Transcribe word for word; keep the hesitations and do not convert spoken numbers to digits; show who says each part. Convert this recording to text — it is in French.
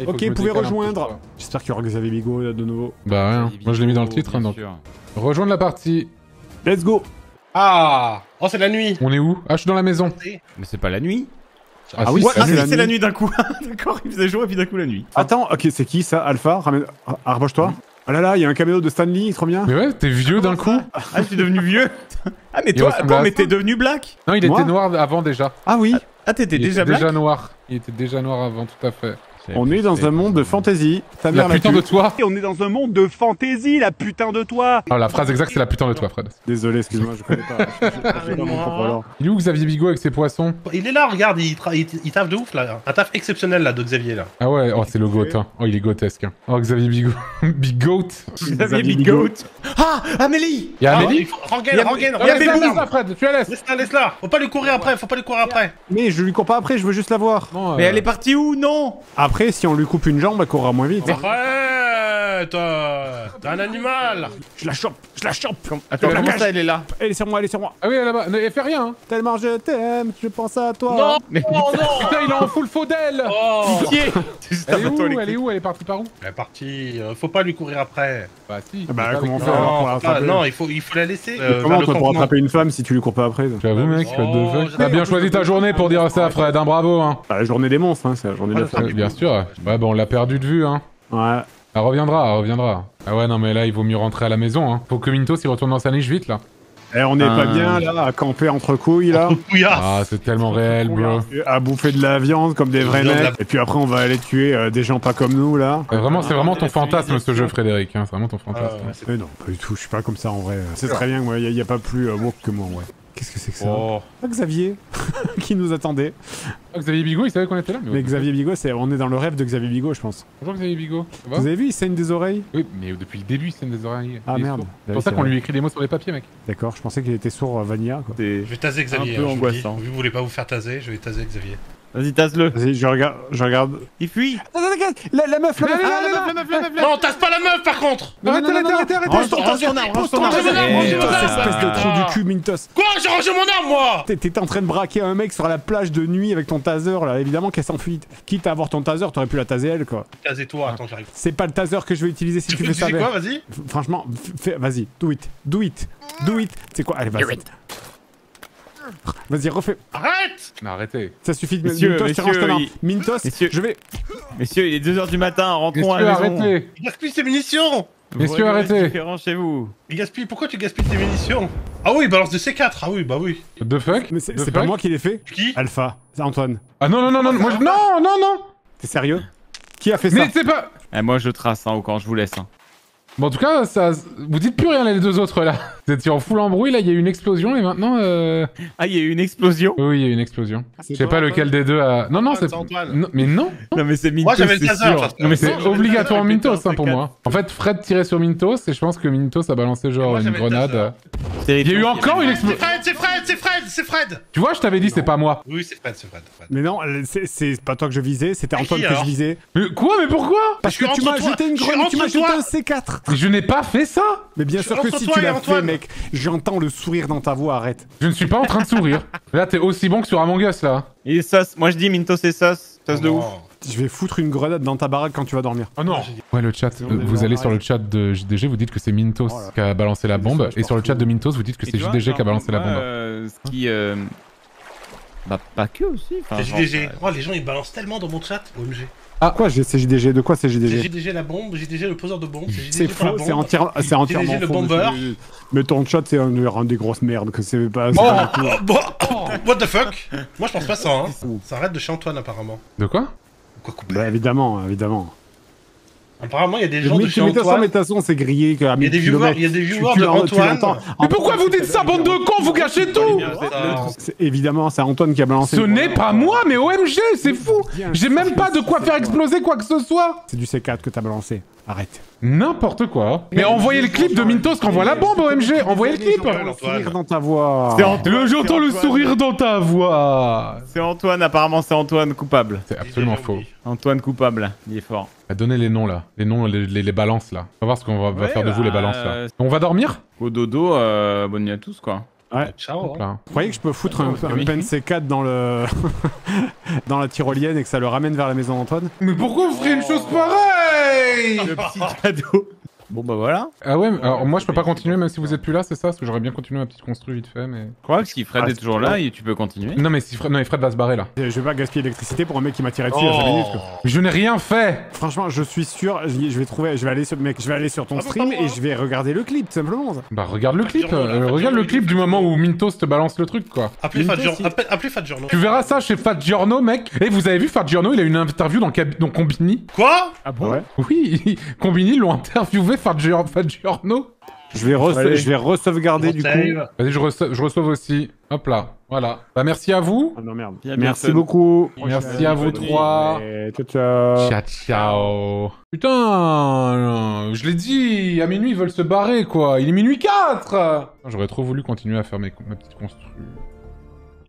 Speaker 1: Il faut
Speaker 2: Ok,
Speaker 1: que je
Speaker 2: vous
Speaker 1: me
Speaker 2: pouvez
Speaker 1: décale un peu,
Speaker 2: rejoindre.
Speaker 1: je crois.
Speaker 2: J'espère qu'il y aura Xavier Bigot là, de nouveau.
Speaker 1: Bah rien, moi je l'ai mis dans le titre hein, donc. Rejoindre la partie.
Speaker 2: Let's go.
Speaker 3: Ah. Oh, c'est la nuit.
Speaker 1: On est où? Ah, je suis dans la maison.
Speaker 4: Mais c'est pas la nuit.
Speaker 1: Ah,
Speaker 2: Ah
Speaker 1: si,
Speaker 2: oui,
Speaker 1: c'est
Speaker 4: Ah
Speaker 2: c'est
Speaker 4: si,
Speaker 2: la
Speaker 4: c'est la
Speaker 2: nuit.
Speaker 4: nuit d'un coup. D'accord, il faisait jour et puis d'un coup la nuit.
Speaker 2: Attends, ok, c'est qui ça? Alpha? Ramène... Arboche-toi. Ah là là, il y a un caméo de Stanley, trop bien.
Speaker 1: Mais ouais, t'es vieux d'un coup.
Speaker 4: Ah, je suis devenu vieux. Ah, mais
Speaker 1: Il
Speaker 4: toi,
Speaker 1: ressemble à
Speaker 4: attends, mais
Speaker 1: ça.
Speaker 4: t'es devenu black.
Speaker 1: Non, il
Speaker 2: Moi
Speaker 1: était noir avant déjà.
Speaker 2: Ah oui,
Speaker 4: Ah, t'étais
Speaker 1: Il
Speaker 4: déjà
Speaker 1: était
Speaker 4: black.
Speaker 1: déjà noir. Il était déjà noir avant, tout à fait.
Speaker 2: on est dans un monde de fantasy. Ta
Speaker 1: La
Speaker 2: mère
Speaker 1: putain
Speaker 2: tue.
Speaker 1: de toi.
Speaker 2: On est dans un monde de fantasy, la putain de toi.
Speaker 1: Ah, la phrase exacte, c'est la putain de toi, Fred.
Speaker 2: Désolé, excuse-moi, je connais pas. Je- je- je sais pas mon propre lore.
Speaker 1: Il est où Xavier Bigot avec ses poissons?
Speaker 3: Il est là, regarde, il, tra- il, il taffe de ouf là. Un taf exceptionnel là de Xavier là.
Speaker 1: Ah ouais, oh c'est le goat hein. Oh il est goatesque hein. Oh Xavier Bigot. Big goat.
Speaker 4: Xavier Big Goat. Ah, Amélie.
Speaker 1: Y'a
Speaker 3: Ah,
Speaker 1: Amélie?
Speaker 3: il faut- Rengaine, Rengaine,
Speaker 1: Ah,
Speaker 3: Rengaine,
Speaker 1: laisse-la,
Speaker 3: Rengaine.
Speaker 1: laisse-la, Fred, tu la laisses.
Speaker 3: Laisse-la, laisse-la. Faut pas lui courir après, faut pas lui courir après.
Speaker 2: Mais je lui cours pas après, je veux juste la voir.
Speaker 1: Non,
Speaker 4: Mais
Speaker 1: euh,
Speaker 4: elle est partie où? Non.
Speaker 2: Après, si on lui coupe une jambe, elle courra moins vite.
Speaker 3: Arrête. euh, T'es un animal.
Speaker 2: Je la chope, je la chope.
Speaker 4: Attends,
Speaker 2: la
Speaker 4: comment
Speaker 2: cage.
Speaker 4: ça, elle est là?
Speaker 2: Elle est sur moi, elle est sur moi.
Speaker 1: Ah oui là-bas, ne elle fait rien hein.
Speaker 2: Tellement je t'aime, je pense à toi.
Speaker 3: Non,
Speaker 4: Mais
Speaker 3: non, non.
Speaker 1: Putain il est en full faux d'elle.
Speaker 3: Oh.
Speaker 4: pitié. C'est
Speaker 1: Elle est où? Elle est où? Elle est partie par où?
Speaker 3: Elle est partie, euh, faut pas lui courir après.
Speaker 1: Bah si.
Speaker 2: Bah,
Speaker 1: c'est
Speaker 2: comment
Speaker 1: avec-
Speaker 2: faire alors pour
Speaker 3: Non,
Speaker 2: la
Speaker 3: faut pas-
Speaker 2: rattraper?
Speaker 3: non, il faut, il faut la laisser.
Speaker 2: Mais
Speaker 3: euh,
Speaker 2: comment
Speaker 3: vers le
Speaker 2: toi pour
Speaker 3: campement.
Speaker 2: attraper une femme si tu lui cours pas après?
Speaker 1: J'avoue mec, what the
Speaker 3: Oh,
Speaker 1: fuck.
Speaker 3: j'ai-
Speaker 1: T'as bien choisi ta journée pour dire ça Fred, hein, bravo hein.
Speaker 2: Bah, la journée des monstres, hein, c'est la journée de la
Speaker 3: Ouais,
Speaker 2: femme.
Speaker 1: Euh, Bien sûr. Ouais bon on l'a perdu de vue hein.
Speaker 2: Ouais.
Speaker 1: Elle reviendra, elle reviendra. Ah ouais non mais là il vaut mieux rentrer à la maison hein. Faut que Mintos il retourne dans sa niche vite là.
Speaker 2: Eh, on n'est pas
Speaker 4: Euh,
Speaker 2: bien là, à camper entre couilles là.
Speaker 3: Couillasse.
Speaker 1: Ah c'est tellement réel bro.
Speaker 2: À bouffer de la viande comme des vrais
Speaker 3: Viande,
Speaker 2: mecs.
Speaker 3: la-
Speaker 2: Et puis après, on va aller tuer euh, des gens pas comme nous là.
Speaker 1: C'est vraiment, c'est vraiment ton
Speaker 3: la
Speaker 1: fantasme ce jeu
Speaker 3: civilisation.
Speaker 1: Frédéric, hein. C'est vraiment ton fantasme.
Speaker 3: Ah, ouais, c'est-
Speaker 2: Mais non, pas du tout, je suis pas comme ça en vrai. C'est très bien, moi, il n'y a, pas plus euh, woke que moi, ouais. Qu'est-ce que c'est que ça?
Speaker 3: Oh.
Speaker 2: Ah, Xavier, qui nous attendait.
Speaker 1: Ah, Xavier Bigot, il savait qu'on était là
Speaker 2: Mais Xavier Bigot, c'est, on est dans le rêve de Xavier Bigot, je pense.
Speaker 1: Bonjour Xavier Bigot. Ça va?
Speaker 2: Vous avez vu, il saigne des oreilles?
Speaker 1: Oui, mais depuis le début, il saigne des oreilles.
Speaker 2: Ah
Speaker 1: Il est
Speaker 2: merde.
Speaker 1: sourd.
Speaker 2: Bah
Speaker 1: C'est
Speaker 2: oui,
Speaker 1: pour ça
Speaker 2: c'est
Speaker 1: qu'on
Speaker 2: vrai.
Speaker 1: lui écrit des mots sur les papiers, mec.
Speaker 2: D'accord, je pensais qu'il était sourd euh, Vanilla, quoi.
Speaker 4: C'est-
Speaker 3: Je vais taser Xavier.
Speaker 4: Un peu
Speaker 3: hein, je vous le dis.
Speaker 4: angoissant.
Speaker 3: Vu que vous voulez pas vous faire taser, je vais taser Xavier.
Speaker 4: Vas-y, tasse-le.
Speaker 2: Vas-y, je regarde, je regarde.
Speaker 4: Il fuit.
Speaker 2: Attends, attends, la, la meuf, la meuf,
Speaker 1: Allez,
Speaker 2: ah,
Speaker 1: allez,
Speaker 2: la
Speaker 1: allez,
Speaker 2: meuf,
Speaker 1: allez, allez, allez.
Speaker 3: Non, tasse pas la meuf par contre.
Speaker 1: Arrêtez, arrêtez, arrêtez, arrêtez.
Speaker 4: Range ton range ton arme, range ton arme.
Speaker 3: Range ton arme,
Speaker 4: Eh,
Speaker 3: range ton
Speaker 2: Mintos,
Speaker 3: arme.
Speaker 2: espèce de trou du cul, Mintos.
Speaker 3: Quoi? J'ai rangé mon arme moi.
Speaker 2: T'é- T'étais en train de braquer un mec sur la plage de nuit avec ton taser là, évidemment qu'elle s'enfuit. Quitte à avoir ton taser, t'aurais pu la taser elle quoi.
Speaker 3: Tasez-toi, attends, j'arrive.
Speaker 2: C'est pas le taser que je vais utiliser si
Speaker 3: Tu
Speaker 2: tu
Speaker 3: fais
Speaker 2: fais ça.
Speaker 3: tu sais
Speaker 2: avec.
Speaker 3: quoi? Vas-y.
Speaker 2: F- Franchement, f- fais- vas-y, do it, do it, do it. C'est quoi? Allez, vas-y. Vas-y, refais.
Speaker 3: Arrête.
Speaker 1: Mais arrêtez.
Speaker 2: Ça suffit de
Speaker 4: Messieurs,
Speaker 2: Mintos, tu ranges ton
Speaker 4: messieurs,
Speaker 2: arme.
Speaker 4: il-
Speaker 2: Mintos,
Speaker 4: Messieurs.
Speaker 2: je vais.
Speaker 4: Messieurs, il est deux heures du matin, rentrons à
Speaker 1: Messieurs,
Speaker 4: la maison.
Speaker 1: arrêtez.
Speaker 3: Il gaspille ses munitions.
Speaker 1: Messieurs,
Speaker 4: Vous regardez
Speaker 1: arrêtez.
Speaker 4: différent chez vous.
Speaker 3: Il gaspille. Pourquoi tu gaspilles tes munitions? Ah oui, il balance des C quatre. Ah oui, bah oui.
Speaker 1: What the fuck?
Speaker 2: Mais c'est
Speaker 1: The
Speaker 2: c'est pas
Speaker 1: fuck?
Speaker 2: moi qui l'ai fait.
Speaker 3: Qui?
Speaker 2: Alpha, c'est Antoine.
Speaker 1: Ah non, non, non, non, moi je... Non, non, non.
Speaker 2: T'es sérieux? Qui a fait ça?
Speaker 1: Mais c'est pas...
Speaker 4: Eh, moi, je trace, hein, au camp, je vous laisse. Hein.
Speaker 1: Bon, en tout cas, ça... Vous dites plus rien, là, les deux autres, là. Vous étiez en full embrouille, là, il y a eu une explosion, et maintenant, euh...
Speaker 4: Ah, il y a eu une explosion.
Speaker 1: Oui, il y a eu une explosion.
Speaker 2: c'est
Speaker 1: Je sais
Speaker 2: toi,
Speaker 1: pas lequel des deux a... Non, non,
Speaker 3: Antoine,
Speaker 1: c'est...
Speaker 3: c'est Antoine.
Speaker 1: Non, mais non.
Speaker 4: Non, mais c'est Mintos,
Speaker 3: Moi, j'avais le
Speaker 4: c'est
Speaker 3: taser,
Speaker 4: sûr.
Speaker 3: parce que-
Speaker 1: Non, mais c'est
Speaker 3: Non, j'avais le
Speaker 1: obligatoirement
Speaker 3: taser,
Speaker 1: Mintos,
Speaker 3: putain,
Speaker 1: hein, pour
Speaker 3: c'est
Speaker 1: moi. En fait, Fred tirait sur Mintos, et je pense que Mintos a balancé genre
Speaker 3: Moi,
Speaker 1: une
Speaker 3: j'avais le
Speaker 1: grenade.
Speaker 3: taser.
Speaker 1: Il y a eu encore une
Speaker 3: C'est
Speaker 1: explosion.
Speaker 3: Fred, c'est Fred, c'est Fred, c'est Fred.
Speaker 1: Tu vois, je t'avais dit, c'est pas moi.
Speaker 3: Oui, c'est Fred, c'est Fred, Fred.
Speaker 2: Mais non, c'est- c'est pas toi que je visais, c'était
Speaker 3: Mais
Speaker 2: Antoine
Speaker 3: qui,
Speaker 2: que je
Speaker 3: alors
Speaker 2: visais.
Speaker 1: Mais quoi? Mais pourquoi?
Speaker 2: Parce
Speaker 3: Je
Speaker 2: que
Speaker 3: suis
Speaker 2: tu m'as
Speaker 3: entre toi-
Speaker 2: jeté une
Speaker 3: je suis
Speaker 2: grenade, tu m'as
Speaker 3: entre
Speaker 2: jeté
Speaker 3: toi.
Speaker 2: un C quatre.
Speaker 1: Mais je n'ai pas fait ça.
Speaker 2: Mais bien
Speaker 3: Je
Speaker 2: sûr
Speaker 3: suis
Speaker 2: que
Speaker 3: entre
Speaker 2: si
Speaker 3: toi
Speaker 2: tu
Speaker 3: et
Speaker 2: l'as fait,
Speaker 3: Antoine.
Speaker 2: mec. J'entends le sourire dans ta voix, arrête.
Speaker 1: Je ne suis pas en train de sourire. Là, t'es aussi bon que sur Among Us, là.
Speaker 4: Il est sauce. Moi, je dis Mintos est sauce. Sauce de
Speaker 3: Oh,
Speaker 4: ouf.
Speaker 2: Je vais foutre une grenade dans ta baraque quand tu vas dormir.
Speaker 1: Oh non. Ouais, le chat,
Speaker 2: on
Speaker 1: euh,
Speaker 2: est
Speaker 1: vous
Speaker 2: bon,
Speaker 1: allez sur le
Speaker 2: arrête.
Speaker 1: chat de J D G, vous dites que c'est Mintos
Speaker 2: Oh là.
Speaker 1: qui a balancé la bombe,
Speaker 2: je
Speaker 1: et sur le
Speaker 2: m'en
Speaker 1: chat
Speaker 2: fous.
Speaker 1: de Mintos, vous dites que
Speaker 4: Et
Speaker 1: c'est
Speaker 4: tu
Speaker 1: J
Speaker 4: vois,
Speaker 1: D G qui a
Speaker 4: genre,
Speaker 1: balancé la
Speaker 4: moi,
Speaker 1: bombe.
Speaker 4: euh, ce qui... euh, Bah, pas que aussi. enfin,
Speaker 3: C'est
Speaker 4: genre,
Speaker 3: J D G.
Speaker 4: euh,
Speaker 3: Oh, les gens ils balancent tellement dans mon chat. O M G.
Speaker 2: Ah quoi, j'ai- c'est J D G, de quoi c'est J D
Speaker 3: C'est
Speaker 2: G?
Speaker 3: J D G la bombe, J D G le poseur de bombe, c'est J D G
Speaker 2: C'est
Speaker 3: pour la
Speaker 2: faux,
Speaker 3: bombe.
Speaker 2: c'est entière- c'est entièrement
Speaker 3: le
Speaker 2: faux.
Speaker 3: bomber.
Speaker 2: monsieur. Mais ton chat, c'est un, un des grosses merdes, que c'est pas... c'est
Speaker 3: Oh,
Speaker 2: pas du tout.
Speaker 3: oh, bah, oh, what the fuck? Moi je pense pas ça, hein. Ça arrête de chez Antoine apparemment.
Speaker 1: De quoi?
Speaker 3: Quoi couper?
Speaker 2: Bah évidemment, évidemment.
Speaker 3: Apparemment il y a des gens
Speaker 2: Mais
Speaker 3: de
Speaker 2: tu
Speaker 3: chez
Speaker 2: mets ta
Speaker 3: Antoine.
Speaker 2: mais de toute façon, c'est grillé qu'à
Speaker 3: Il y a des
Speaker 2: mille
Speaker 3: viewers,
Speaker 2: kilomètres.
Speaker 3: il y a des
Speaker 2: Tu-
Speaker 3: viewers
Speaker 2: tu
Speaker 3: de
Speaker 2: l'en- tu
Speaker 3: Antoine.
Speaker 2: l'entends.
Speaker 1: Mais pourquoi vous dites ça, bande de cons? Vous gâchez tout!
Speaker 3: Ah,
Speaker 2: C'est- Évidemment, c'est Antoine qui a balancé.
Speaker 1: Ce
Speaker 2: une
Speaker 1: n'est
Speaker 2: grenade.
Speaker 1: pas moi, mais O M G, c'est fou! J'ai même pas de quoi faire exploser quoi que ce soit!
Speaker 2: C'est du C quatre que t'as balancé. Arrête.
Speaker 1: N'importe quoi. Mais envoyez le clip de Mintos qui envoie la bombe, O M G! Envoyez le clip!
Speaker 3: Antoine.
Speaker 2: Le sourire dans ta voix.
Speaker 4: C'est Antoine.
Speaker 1: Le- J'entends le
Speaker 4: Antoine.
Speaker 1: sourire dans ta voix!
Speaker 4: C'est Antoine, apparemment, c'est Antoine coupable.
Speaker 1: C'est absolument faux.
Speaker 4: Antoine coupable. Il est fort.
Speaker 1: Bah, donnez les noms là, les noms, les, les, les balances là. On va voir ce qu'on va, va
Speaker 4: Ouais,
Speaker 1: faire de vous les
Speaker 4: bah,
Speaker 1: balances là.
Speaker 4: euh,
Speaker 1: On va dormir?
Speaker 4: Au dodo, euh, bonne nuit à tous, quoi.
Speaker 2: Ouais.
Speaker 3: Ciao.
Speaker 1: Hop là.
Speaker 2: Vous croyez que je peux foutre un, un
Speaker 4: oui.
Speaker 2: P N C quatre dans le dans la tyrolienne et que ça le ramène vers la maison d'Antoine?
Speaker 1: Mais pourquoi vous ferez une chose pareille?
Speaker 4: Le petit cadeau. Bon bah voilà.
Speaker 1: Ah ouais, mais alors moi je peux pas continuer même si vous êtes plus là, c'est ça? Parce que j'aurais bien continué ma petite construit vite fait, mais...
Speaker 4: Quoi? Parce que Fred
Speaker 2: Ah,
Speaker 4: est toujours là et tu peux continuer.
Speaker 1: Non mais si Fred, non, mais Fred va se barrer là.
Speaker 2: Je vais pas gaspiller l'électricité pour un mec qui m'a tiré dessus il y a cinq minutes. Quoi.
Speaker 1: Mais je n'ai rien fait.
Speaker 2: Franchement, je suis sûr, je je vais trouver, je vais aller sur, mec, je vais aller sur ton
Speaker 3: Ah,
Speaker 2: stream
Speaker 3: pas moi.
Speaker 2: et je vais regarder le clip, tout simplement. Ça.
Speaker 1: Bah regarde le clip,
Speaker 3: Fat Journal,
Speaker 1: euh,
Speaker 3: Fat
Speaker 1: regarde le
Speaker 3: Journal,
Speaker 1: clip du moment où Mintos te balance le truc quoi.
Speaker 3: Appelez
Speaker 2: Mintos,
Speaker 3: Fat Jour-
Speaker 2: il-
Speaker 3: appelez- appelez Fat Journal.
Speaker 1: Tu verras ça chez Fat Giorno mec. Et vous avez vu Fat Giorno, il a eu une interview dans, Cab- dans Combini.
Speaker 3: Quoi?
Speaker 4: Ah
Speaker 2: Ah ouais.
Speaker 1: Oui, Combini l'ont interviewé Fat, Gior- Fat Giorno.
Speaker 2: Je vais, re
Speaker 4: Allez.
Speaker 2: je vais re-sauvegarder du coup.
Speaker 1: Vas-y, je, reço- je reçois aussi. Hop là, voilà. Bah merci à vous.
Speaker 2: Ah non merde.
Speaker 4: Bien,
Speaker 2: Merci
Speaker 4: bien,
Speaker 2: beaucoup.
Speaker 1: Merci à vous trois.
Speaker 2: Et ciao ciao.
Speaker 1: Ciao, ciao. Putain, je l'ai dit, à minuit ils veulent se barrer quoi. Il est minuit quatre. J'aurais trop voulu continuer à faire mes, ma petite construction.